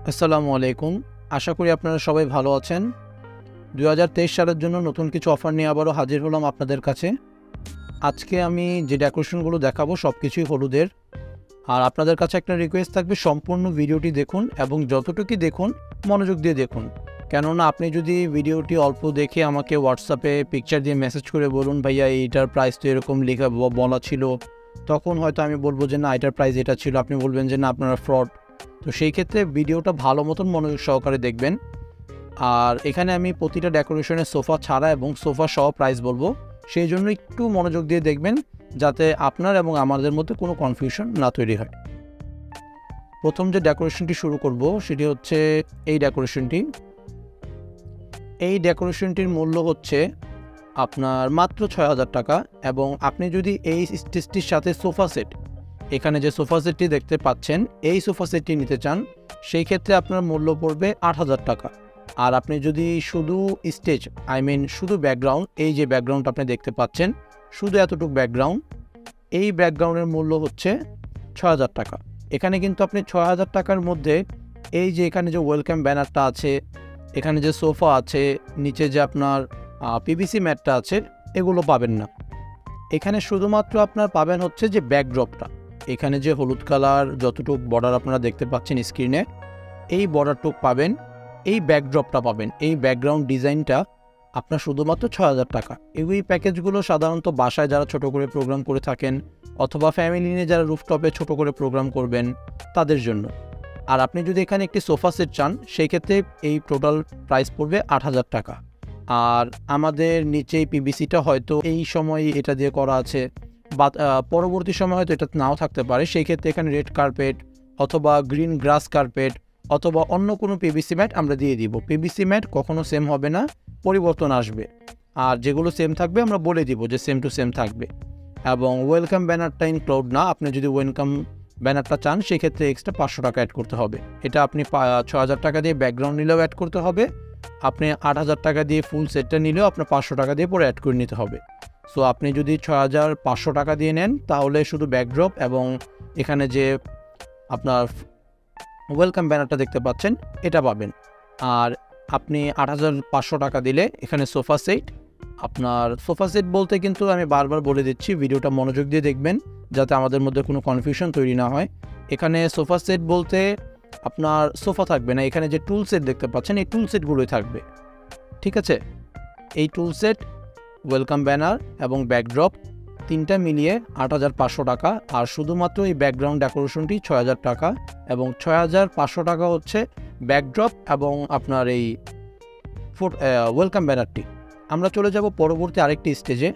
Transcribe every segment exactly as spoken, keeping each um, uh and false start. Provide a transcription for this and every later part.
আসসালামু আলাইকুম। আশা করি আপনারা সবাই ভালো আছেন। দুই হাজার তেইশ সালের জন্য নতুন কিছু অফার নিয়ে আবারও হাজির হলাম আপনাদের কাছে। আজকে আমি যে ডেকোরেশনগুলো দেখাবো সব কিছুই হলুদের। আর আপনাদের কাছে একটা রিকোয়েস্ট থাকবে, সম্পূর্ণ ভিডিওটি দেখুন এবং যতটুকু দেখুন মনোযোগ দিয়ে দেখুন। কেননা আপনি যদি ভিডিওটি অল্প দেখে আমাকে হোয়াটসঅ্যাপে পিকচার দিয়ে মেসেজ করে বলুন, ভাইয়া এইটার প্রাইস তো এরকম লেখা বলা ছিল, তখন হয়তো আমি বলবো যে না, এটার প্রাইস এটা ছিল, আপনি বলবেন যে না আপনারা ফ্রড। তো সেই ক্ষেত্রে ভিডিওটা ভালো মতন মনোযোগ সহকারে দেখবেন। আর এখানে আমি প্রতিটা ডেকোরেশনের সোফা ছাড়া এবং সোফা সহ প্রাইস বলবো, সেই জন্য একটু মনোযোগ দিয়ে দেখবেন যাতে আপনার এবং আমাদের মধ্যে কোনো কনফিউশন না তৈরি হয়। প্রথম যে ডেকোরেশনটি শুরু করব সেটি হচ্ছে এই ডেকোরেশনটি। এই ডেকোরেশনটির মূল্য হচ্ছে আপনার মাত্র ছয় হাজার টাকা, এবং আপনি যদি এই স্টেজটির সাথে সোফা সেট, এখানে যে সোফা সেটটি দেখতে পাচ্ছেন এই সোফা সেটটি নিতে চান, সেই ক্ষেত্রে আপনার মূল্য পড়বে আট হাজার টাকা। আর আপনি যদি শুধু স্টেজ, আই মিন শুধু ব্যাকগ্রাউন্ড, এই যে ব্যাকগ্রাউন্ড আপনি দেখতে পাচ্ছেন, শুধু এতটুকু ব্যাকগ্রাউন্ড, এই ব্যাকগ্রাউন্ডের মূল্য হচ্ছে ছয় হাজার টাকা। এখানে কিন্তু আপনি ছয় হাজার টাকার মধ্যে এই যে এখানে যে ওয়েলকাম ব্যানারটা আছে, এখানে যে সোফা আছে, নিচে যে আপনার পিভিসি ম্যাটটা আছে, এগুলো পাবেন না। এখানে শুধুমাত্র আপনার পাবেন হচ্ছে যে ব্যাকড্রপটা, এখানে যে হলুদ কালার যতটুক বর্ডার আপনারা দেখতে পাচ্ছেন স্ক্রিনে, এই বর্ডারটুক পাবেন, এই ব্যাকড্রপটা পাবেন, এই ব্যাকগ্রাউন্ড ডিজাইনটা আপনার শুধুমাত্র ছয় হাজার টাকা। এই প্যাকেজগুলো সাধারণত বাসায় যারা ছোট করে প্রোগ্রাম করে থাকেন অথবা ফ্যামিলি নিয়ে যারা রুফটপে ছোট করে প্রোগ্রাম করবেন তাদের জন্য। আর আপনি যদি এখানে একটি সোফা সেট চান, সেই ক্ষেত্রে এই টোটাল প্রাইস পড়বে আট হাজার টাকা। আর আমাদের নিচে পিভিসিটা হয়তো এই সময় এটা দিয়ে করা আছে, বা পরবর্তী সময় হয়তো এটা নাও থাকতে পারে, সেই ক্ষেত্রে এখানে রেড কার্পেট অথবা গ্রিন গ্রাস কার্পেট অথবা অন্য কোনো পিভিসি ম্যাট আমরা দিয়ে দিব। পিভিসি ম্যাট কখনো সেম হবে না, পরিবর্তন আসবে। আর যেগুলো সেম থাকবে আমরা বলে দিব যে সেম টু সেম থাকবে। এবং ওয়েলকাম ব্যানারটা ইনক্লুড না, আপনি যদি ওয়েলকাম ব্যানারটা চান সেক্ষেত্রে এক্সট্রা পাঁচশো টাকা অ্যাড করতে হবে। এটা আপনি ছ হাজার টাকা দিয়ে ব্যাকগ্রাউন্ড নিলেও অ্যাড করতে হবে, আপনি আট হাজার টাকা দিয়ে ফুল সেটটা নিলেও আপনার পাঁচশো টাকা দিয়ে পরে অ্যাড করে নিতে হবে। সো আপনি যদি ছয় হাজার পাঁচশো টাকা দিয়ে নেন তাহলে শুধু ব্যাকড্রপ এবং এখানে যে আপনার ওয়েলকাম ব্যানারটা দেখতে পাচ্ছেন এটা পাবেন। আর আপনি আট হাজার পাঁচশো টাকা দিলে এখানে সোফা সেট, আপনার সোফা সেট বলতে কিন্তু আমি বারবার বলে দিচ্ছি, ভিডিওটা মনোযোগ দিয়ে দেখবেন যাতে আমাদের মধ্যে কোনো কনফিউশন তৈরি না হয়। এখানে সোফা সেট বলতে আপনার সোফা থাকবে না, এখানে যে টুল সেট দেখতে পাচ্ছেন এই টুল সেটগুলোই থাকবে, ঠিক আছে? এই টুল সেট, ওয়েলকাম ব্যানার এবং ব্যাকড্রপ তিনটা মিলিয়ে আট হাজার পাঁচশো টাকা। আর শুধুমাত্র এই ব্যাকগ্রাউন্ড ডেকোরেশনটি ছয় হাজার টাকা, এবং ছয় হাজার পাঁচশো টাকা হচ্ছে ব্যাকড্রপ এবং আপনার এই ফুট ওয়েলকাম ব্যানারটি। আমরা চলে যাব পরবর্তী আরেকটি স্টেজে।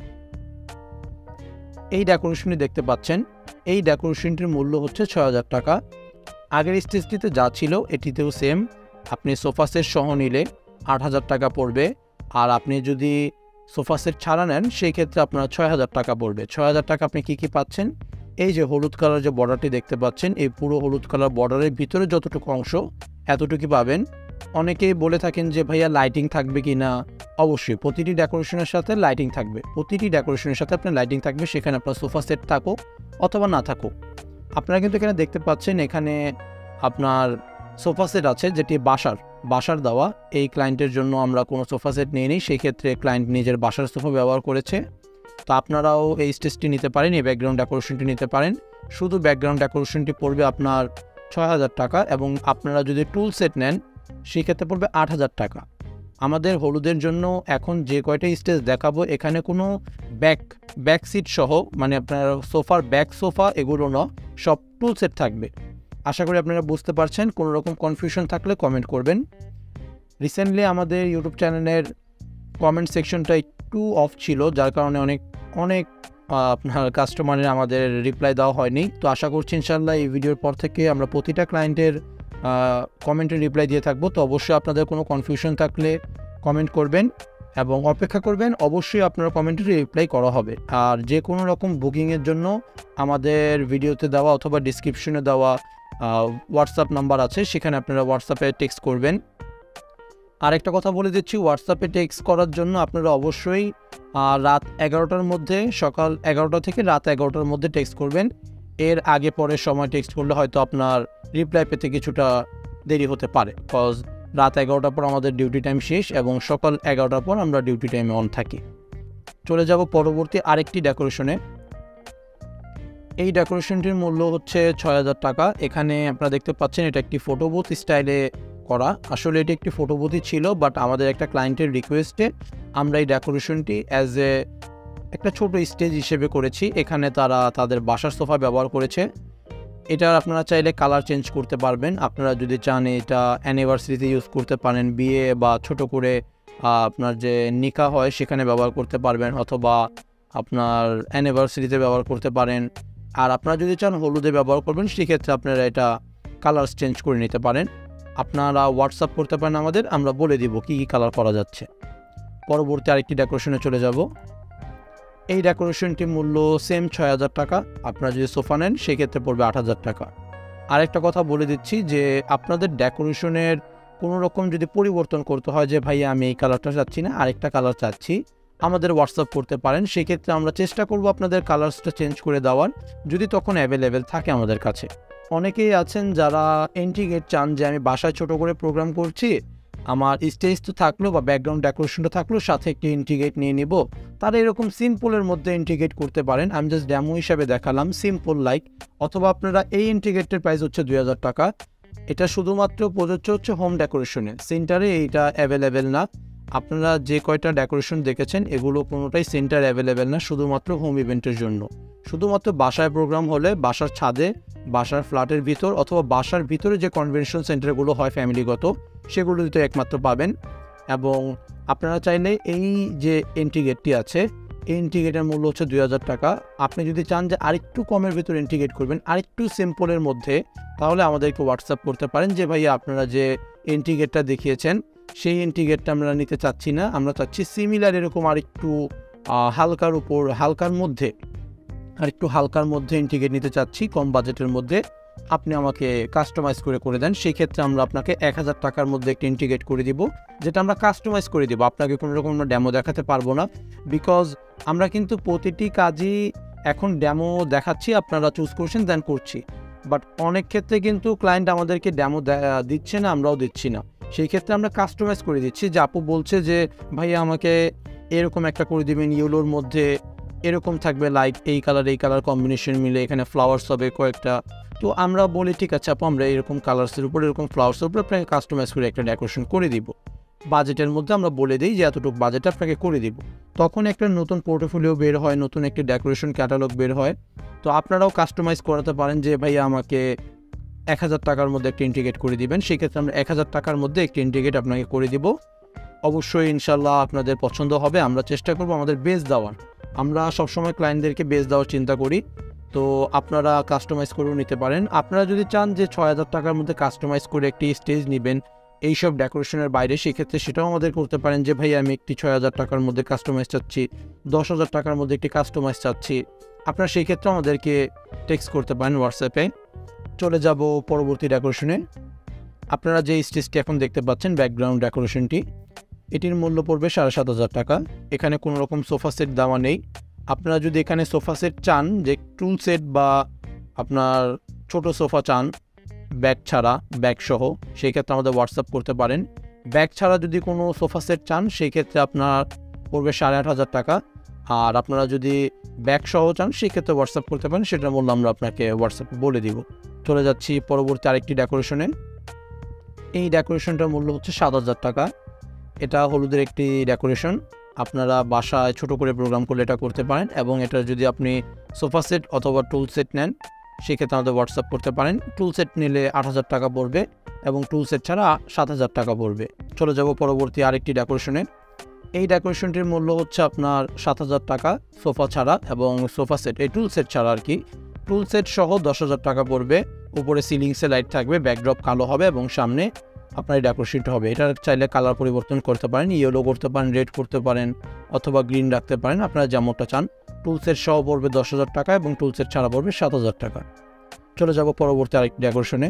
এই ডেকোরেশনটি দেখতে পাচ্ছেন, এই ডেকোরেশনটির মূল্য হচ্ছে ছয় হাজার টাকা। আগের স্টেজটিতে যা ছিল এটিতেও সেম, আপনি সোফা সেট সহ নিলে আট হাজার টাকা পড়বে। আর আপনি যদি সোফা সেট ছাড়া নেন সেই ক্ষেত্রে আপনার ছয় হাজার টাকা পড়বে। ছয় হাজার টাকা আপনি কী কী পাচ্ছেন? এই যে হলুদ কালার যে বর্ডারটি দেখতে পাচ্ছেন, এই পুরো হলুদ কালার বর্ডারের ভিতরে যতটুকু অংশ এতটুকু পাবেন। অনেকেই বলে থাকেন যে ভাইয়া লাইটিং থাকবে কি না? অবশ্যই প্রতিটি ডেকোরেশনের সাথে লাইটিং থাকবে, প্রতিটি ডেকোরেশনের সাথে আপনার লাইটিং থাকবে, সেখানে আপনার সোফা সেট থাকুক অথবা না থাকুক। আপনারা কিন্তু এখানে দেখতে পাচ্ছেন এখানে আপনার সোফা সেট আছে যেটি বাসার বাসার দেওয়া। এই ক্লায়েন্টের জন্য আমরা কোনো সোফা সেট নিয়ে নিই, সেই ক্ষেত্রে ক্লায়েন্ট নিজের বাসার সোফা ব্যবহার করেছে। তো আপনারাও এই স্টেজটি নিতে পারেন, এই ব্যাকগ্রাউন্ড ডেকোরেশনটি নিতে পারেন। শুধু ব্যাকগ্রাউন্ড ডেকোরেশনটি পড়বে আপনার ছয় হাজার টাকা, এবং আপনারা যদি টুল সেট নেন সেই ক্ষেত্রে পড়বে আট হাজার টাকা। আমাদের হলুদের জন্য এখন যে কয়টা স্টেজ দেখাবো এখানে কোনো ব্যাক ব্যাক সিট সহ, মানে আপনার সোফার ব্যাক সোফা এগুলো না, সব টুল সেট থাকবে। আশা করি আপনারা বুঝতে পারছেন। কোনো রকম কনফিউশন থাকলে কমেন্ট করবেন। রিসেন্টলি আমাদের ইউটিউব চ্যানেলের কমেন্ট সেকশনটা একটু অফ ছিল, যার কারণে অনেক অনেক আপনার কাস্টমারের আমাদের রিপ্লাই দেওয়া হয়নি। তো আশা করছি ইনশাআল্লাহ এই ভিডিওর পর থেকে আমরা প্রতিটা ক্লায়েন্টের কমেন্টের রিপ্লাই দিয়ে থাকবো। তো অবশ্যই আপনাদের কোনো কনফিউশন থাকলে কমেন্ট করবেন এবং অপেক্ষা করবেন, অবশ্যই আপনার কমেন্টের রিপ্লাই করা হবে। আর যে কোনো রকম বুকিংয়ের জন্য আমাদের ভিডিওতে দেওয়া অথবা ডিসক্রিপশনে দেওয়া হোয়াটসঅ্যাপ নাম্বার আছে, সেখানে আপনারা হোয়াটসঅ্যাপে টেক্সট করবেন। আরেকটা কথা বলে দিচ্ছি, হোয়াটসঅ্যাপে টেক্সট করার জন্য আপনারা অবশ্যই রাত এগারোটার মধ্যে, সকাল এগারোটা থেকে রাত এগারোটার মধ্যে টেক্সট করবেন। এর আগে পরের সময় টেক্সট করলে হয়তো আপনার রিপ্লাই পেতে কিছুটা দেরি হতে পারে, কজ রাত এগারোটার পর আমাদের ডিউটি টাইম শেষ এবং সকাল এগারোটার পর আমরা ডিউটি টাইমে অন থাকি। চলে যাব পরবর্তী আরেকটি ডেকোরেশনে। এই ডেকোরেশনটির মূল্য হচ্ছে ছয় হাজার টাকা। এখানে আপনারা দেখতে পাচ্ছেন এটা একটি ফটো বুথ স্টাইলে করা। আসলে এটি একটি ফটো বুথই ছিল, বাট আমাদের একটা ক্লায়েন্টের রিকোয়েস্টে আমরা এই ডেকোরেশনটি অ্যাজ এ একটা ছোট স্টেজ হিসেবে করেছি। এখানে তারা তাদের বাসার সোফা ব্যবহার করেছে। এটার আপনারা চাইলে কালার চেঞ্জ করতে পারবেন। আপনারা যদি চান এটা অ্যানিভার্সারিতে ইউজ করতে পারেন, বিয়ে বা ছোট করে আপনার যে নিকা হয় সেখানে ব্যবহার করতে পারবেন, অথবা আপনার অ্যানিভার্সারিতে ব্যবহার করতে পারেন। আর আপনারা যদি চান হলুদে ব্যবহার করবেন, সেক্ষেত্রে আপনারা এটা কালার চেঞ্জ করে নিতে পারেন। আপনারা হোয়াটসঅ্যাপ করতে পারেন আমাদের, আমরা বলে দিব কী কী কালার করা যাচ্ছে। পরবর্তী আরেকটি ডেকোরেশনে চলে যাব। এই ডেকোরেশনটির মূল্য সেম ছয় হাজার টাকা। আপনারা যদি সোফা নেন সেক্ষেত্রে পড়বে আট হাজার টাকা। আরেকটা কথা বলে দিচ্ছি যে আপনাদের ডেকোরেশনের কোনো রকম যদি পরিবর্তন করতে হয়, যে ভাইয়া আমি এই কালারটা চাচ্ছি না, আরেকটা কালার চাচ্ছি, আমাদের হোয়াটসঅ্যাপ করতে পারেন। সেক্ষেত্রে আমরা চেষ্টা করব আপনাদের কালার্সটা চেঞ্জ করে দেওয়ার, যদি তখন অ্যাভেলেবেল থাকে আমাদের কাছে। অনেকেই আছেন যারা ইন্টিগ্রেট চান, যে আমি বাসায় ছোট করে প্রোগ্রাম করছি, আমার স্টেজ তো থাকলো বা ব্যাকগ্রাউন্ড ডেকোরেশনটা থাকলো, সাথে একটি ইন্টিগ্রেট নিয়ে নিব। তারা এরকম সিম্পলের মধ্যে ইন্টিগ্রেট করতে পারেন। আমি জাস্ট ডেমো হিসাবে দেখালাম সিম্পল লাইক। অথবা আপনারা এই ইন্টিগ্রেটের প্রাইস হচ্ছে দুই হাজার টাকা। এটা শুধুমাত্র প্রযোজ্য হচ্ছে হোম ডেকোরেশনে, সেন্টারে এইটা অ্যাভেলেবেল না। আপনারা যে কয়টা ডেকোরেশন দেখেছেন এগুলো কোনোটাই সেন্টার অ্যাভেলেবেল না, শুধুমাত্র হোম ইভেন্টের জন্য। শুধুমাত্র বাসায় প্রোগ্রাম হলে বাসার ছাদে, বাসার ফ্ল্যাটের ভিতর, অথবা বাসার ভিতরে যে কনভেনশন সেন্টারগুলো হয় ফ্যামিলিগত, সেগুলোতে একমাত্র পাবেন। এবং আপনারা চাইলে এই যে ইন্টিগ্রেটটি আছে, এই ইন্টিগ্রেটের মূল্য হচ্ছে দুই হাজার টাকা। আপনি যদি চান যে আরেকটু কমের ভিতরে ইন্টিগ্রেট করবেন, আরেকটু সিম্পলের মধ্যে, তাহলে আমাদেরকে হোয়াটসঅ্যাপ করতে পারেন যে ভাইয়া আপনারা যে ইন্টিগ্রেটটা দেখিয়েছেন সেই ইন্টিগ্রেটটা আমরা নিতে চাচ্ছি না, আমরা চাচ্ছি সিমিলার এরকম আরেকটু হালকার উপর হালকার মধ্যে আরেকটু হালকার মধ্যে ইন্টিগ্রেট নিতে চাচ্ছি, কম বাজেটের মধ্যে। আপনি আমাকে কাস্টমাইজ করে করে দেন, সেই ক্ষেত্রে আমরা আপনাকে এক হাজার টাকার মধ্যে একটি ইন্টিগ্রেট করে দিব, যেটা আমরা কাস্টমাইজ করে দিব। আপনাকে কোনো রকম ডেমো দেখাতে পারবো না, বিকজ আমরা কিন্তু প্রতিটি কাজই এখন ডেমো দেখাচ্ছি, আপনারা চুজ করছেন দেন করছি। বাট অনেক ক্ষেত্রে কিন্তু ক্লায়েন্ট আমাদেরকে ডেমো দিচ্ছে না, আমরাও দিচ্ছি না। সেই ক্ষেত্রে আমরা কাস্টমাইজ করে দিচ্ছি। যে আপু বলছে যে ভাইয়া আমাকে এরকম একটা করে দিবেন, ইয়েলোর মধ্যে এরকম থাকবে, লাইক এই কালার এই কালার কম্বিনেশন মিলে এখানে ফ্লাওয়ার্স হবে কয়েকটা। তো আমরা বলি ঠিক আছে আপু, আমরা এরকম কালার্সের উপর এরকম ফ্লাওয়ার্সের উপর আপনাকে কাস্টমাইজ করে একটা ডেকোরেশন করে দিব। বাজেটের মধ্যে আমরা বলে দিই যে এতটুকু বাজেট আপনাকে করে দিব। তখন একটা নতুন পোর্টফোলিও বের হয়, নতুন একটি ডেকোরেশন ক্যাটালগ বের হয়। তো আপনারাও কাস্টমাইজ করাতে পারেন যে ভাইয়া আমাকে এক হাজার টাকার মধ্যে একটা ইন্টিগ্রেট করে দিবেন। সেক্ষেত্রে আমরা এক হাজার টাকার মধ্যে একটি ইন্টিগ্রেট আপনাকে করে দিব। অবশ্যই ইনশাল্লাহ আপনাদের পছন্দ হবে। আমরা চেষ্টা করব আমাদের বেস দেওয়ার। আমরা সবসময় ক্লায়েন্টদেরকে বেস দেওয়ার চিন্তা করি। তো আপনারা কাস্টমাইজ করেও নিতে পারেন। আপনারা যদি চান যে ছয় হাজার টাকার মধ্যে কাস্টমাইজ করে একটি স্টেজ নেবেন এইসব ডেকোরেশনের বাইরে, সেক্ষেত্রে সেটাও আমাদের করতে পারেন যে ভাই আমি একটি ছয় হাজার টাকার মধ্যে কাস্টমাইজ চাচ্ছি, দশ হাজার টাকার মধ্যে একটি কাস্টমাইজ চাচ্ছি। আপনারা সেই ক্ষেত্রে আমাদেরকে টেক্সট করতে পারেন হোয়াটসঅ্যাপে। চলে যাব পরবর্তী ডেকোরেশনে। আপনারা যে স্টেজটি এখন দেখতে পাচ্ছেন ব্যাকগ্রাউন্ড ডেকোরেশনটি, এটির মূল্য পড়বে সাড়ে সাত হাজার টাকা। এখানে কোনো রকম সোফা সেট দেওয়া নেই। আপনারা যদি এখানে সোফা সেট চান, যে টুল সেট বা আপনার ছোট সোফা চান ব্যাগ ছাড়া, ব্যাগ সহ, সেই ক্ষেত্রে আমাদের হোয়াটসঅ্যাপ করতে পারেন। ব্যাগ ছাড়া যদি কোনো সোফা সেট চান সেই ক্ষেত্রে আপনার পড়বে সাড়ে আট হাজার টাকা। আর আপনারা যদি ব্যাগ সহ চান সেই ক্ষেত্রে হোয়াটসঅ্যাপ করতে পারেন, সেটার মূল্য আমরা আপনাকে হোয়াটসঅ্যাপে বলে দিব। চলে যাচ্ছি পরবর্তী আরেকটি ডেকোরেশনে। এই ডেকোরেশনটার মূল্য হচ্ছে সাত হাজার টাকা। এটা হলুদের একটি ডেকোরেশন। আপনারা বাসায় ছোট করে প্রোগ্রাম করলে এটা করতে পারেন, এবং এটা যদি আপনি সোফা সেট অথবা টুল সেট নেন সেক্ষেত্রে আমাদের হোয়াটসঅ্যাপ করতে পারেন। টুল সেট নিলে আট হাজার টাকা পড়বে এবং টুল সেট ছাড়া সাত হাজার টাকা পড়বে। চলে যাব পরবর্তী আরেকটি ডেকোরেশনে। এই ডেকোরেশনটির মূল্য হচ্ছে আপনার সাত হাজার টাকা সোফা ছাড়া এবং সোফা সেট, এই টুল সেট ছাড়া আর কি। টুল সেট সহ দশ হাজার টাকা পড়বে। উপরে সিলিংসে লাইট থাকবে, ব্যাকড্রপ কালো হবে এবং সামনে আপনার এই ডেকোরেশনটা হবে। এটা চাইলে কালার পরিবর্তন করতে পারেন, ইয়েলো করতে পারেন, রেড করতে পারেন, অথবা গ্রিন রাখতে পারেন, আপনারা যেমনটা চান। টুল সেট সহ পড়বে দশ হাজার টাকা এবং টুল সেট ছাড়া পড়বে সাত হাজার টাকা। চলে যাব পরবর্তী আরেকটি ডেকোরেশনে।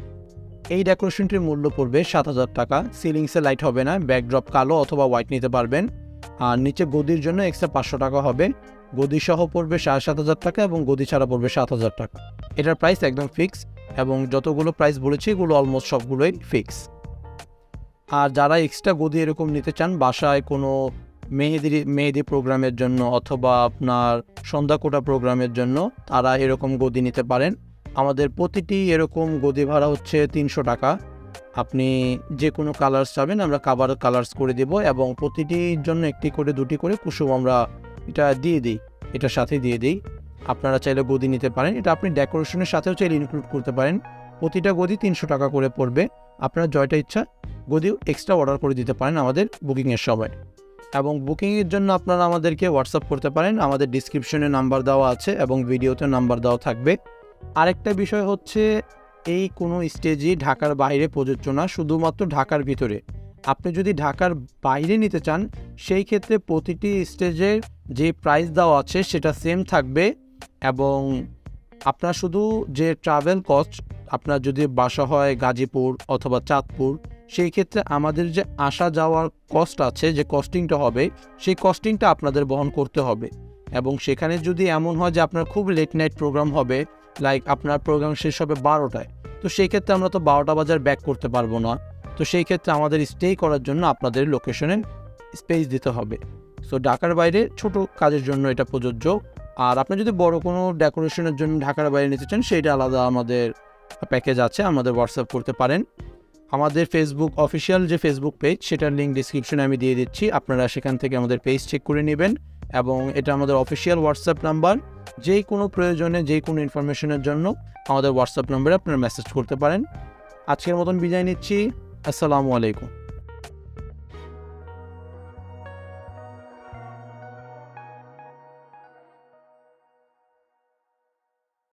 এই ডেকোরেশনটির মূল্য পড়বে সাত হাজার টাকা। সিলিংসে লাইট হবে না, ব্যাকড্রপ কালো অথবা হোয়াইট নিতে পারবেন। আর নিচে গদির জন্য এক্সট্রা পাঁচশো টাকা হবে। গদি সহ পড়বে সাড়ে সাত হাজার টাকা এবং গদি ছাড়া পড়বে সাত হাজার টাকা। এটার প্রাইস একদম ফিক্স। এবং যতগুলো প্রাইস বলেছি এগুলো অলমোস্ট সবগুলোই ফিক্স। আর যারা এক্সট্রা গদি এরকম নিতে চান বাসায় কোনো মেহেদি মেহেদি প্রোগ্রামের জন্য অথবা আপনার সন্ধ্যা কোটা প্রোগ্রামের জন্য, তারা এরকম গদি নিতে পারেন। আমাদের প্রতিটি এরকম গদি ভাড়া হচ্ছে তিনশো টাকা। আপনি যে কোনো কালার্স চাবেন আমরা কাভার কালার্স করে দেব, এবং প্রতিটির জন্য একটি করে দুটি করে কুসুম আমরা এটা দিয়ে দিই, এটার সাথে দিয়ে দিই। আপনারা চাইলে গদি নিতে পারেন, এটা আপনি ডেকোরেশনের সাথেও চাইলে ইনক্লুড করতে পারেন। প্রতিটা গদি তিনশো টাকা করে পড়বে। আপনার জয়টা ইচ্ছা গদিও এক্সট্রা অর্ডার করে দিতে পারেন আমাদের বুকিংয়ের সময়। এবং বুকিংয়ের জন্য আপনারা আমাদেরকে হোয়াটসঅ্যাপ করতে পারেন, আমাদের ডিসক্রিপশনে নাম্বার দেওয়া আছে এবং ভিডিওতে নাম্বার দেওয়া থাকবে। আরেকটা বিষয় হচ্ছে এই কোনো স্টেজই ঢাকার বাইরে প্রযোজ্য না, শুধুমাত্র ঢাকার ভিতরে। আপনি যদি ঢাকার বাইরে নিতে চান সেই ক্ষেত্রে প্রতিটি স্টেজের যে প্রাইস দেওয়া আছে সেটা সেম থাকবে, এবং আপনার শুধু যে ট্রাভেল কস্ট, আপনার যদি বাসা হয় গাজীপুর অথবা চাঁদপুর, সেই ক্ষেত্রে আমাদের যে আসা যাওয়ার কস্ট আছে, যে কস্টিংটা হবে সেই কস্টিংটা আপনাদের বহন করতে হবে। এবং সেখানে যদি এমন হয় যে আপনার খুব লেট নাইট প্রোগ্রাম হবে, লাইক আপনার প্রোগ্রাম শেষ হবে বারোটায়, তো সেই ক্ষেত্রে আমরা তো বারোটা বাজার ব্যাক করতে পারবো না। তো সেই ক্ষেত্রে আমাদের স্টে করার জন্য আপনাদের লোকেশনে স্পেস দিতে হবে। সো ঢাকার বাইরে ছোট কাজের জন্য এটা প্রযোজ্য। আর আপনি যদি বড় কোনো ডেকোরেশনের জন্য ঢাকার বাইরে নিতে চান সেইটা আলাদা আমাদের প্যাকেজ আছে, আমাদের হোয়াটসঅ্যাপ করতে পারেন। আমাদের ফেসবুক অফিসিয়াল যে ফেসবুক পেজ সেটার লিঙ্ক ডিসক্রিপশনে আমি দিয়ে দিচ্ছি, আপনারা সেখান থেকে আমাদের পেজ চেক করে নেবেন। এবং এটা আমাদের অফিসিয়াল হোয়াটসঅ্যাপ নাম্বার, যেই কোনো প্রয়োজনে যেই কোনো ইনফরমেশনের জন্য আমাদের হোয়াটসঅ্যাপ নাম্বারে আপনারা মেসেজ করতে পারেন। আজকের মতন বিদায় নিচ্ছি, আসসালামু আলাইকুম।